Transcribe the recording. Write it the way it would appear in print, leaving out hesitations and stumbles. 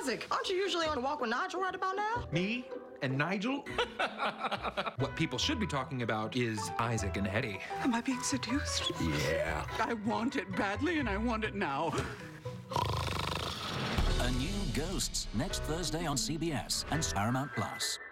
Isaac, aren't you usually on a walk with Nigel right about now? Me and Nigel? What people should be talking about is Isaac and Hetty. Am I being seduced? Yeah. I want it badly, and I want it now. A new Ghosts next Thursday on CBS and Paramount Plus.